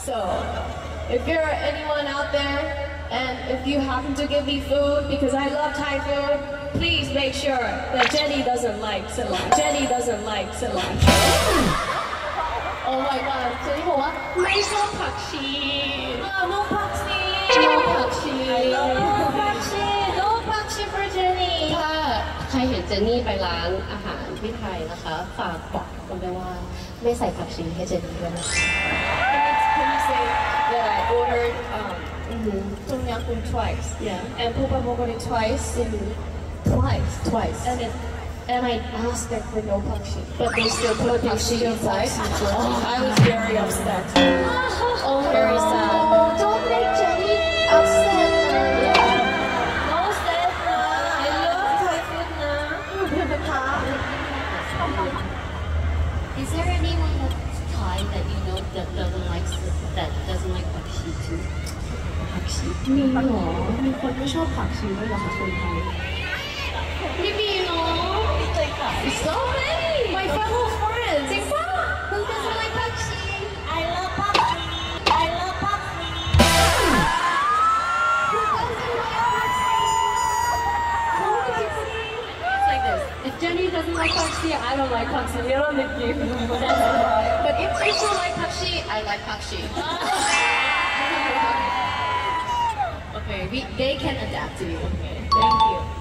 So, if you're anyone out there, and if you happen to give me food because I love Thai food, please make sure that Jenny doesn't like cilantro. Jenny doesn't like cilantro. Oh my God! เจนนี่บอกว่าไม่ชอบผักชีno ผักชี no ผักชี no ผักชี no ผักชี for Jenny ถ้าใครเห็นเจนนี่ไปร้านอาหารที่ไทยนะคะฝากบอกกันด้วยว่าไม่ใส่ผักชีให้เจนนี่ด้วยนะคะ Can you say that I ordered tom yum goong twice and pupa bogori twice and I asked them for no pakshi but they still put pakshi inside I was very upset very sad don't make Jenny upset no sad I love Thai food Is there anyone that's Thai that you know that doesn't like pakshi too? ผักชีมีเหรอมีคนไม่ชอบผักชีด้วยเหรอคะคนไทยไม่มีเนาะ So many my fellow friends จริงป่ะ Who doesn't like ผักชี I love pakshi. I love pakshi. Who doesn't like ผักชี It's like this if Jenny doesn't like ผักชี I don't like ผักชี 이런 느낌 But if you like ผักชี I like ผักชีOkay, they can adapt to you. Okay, thank you.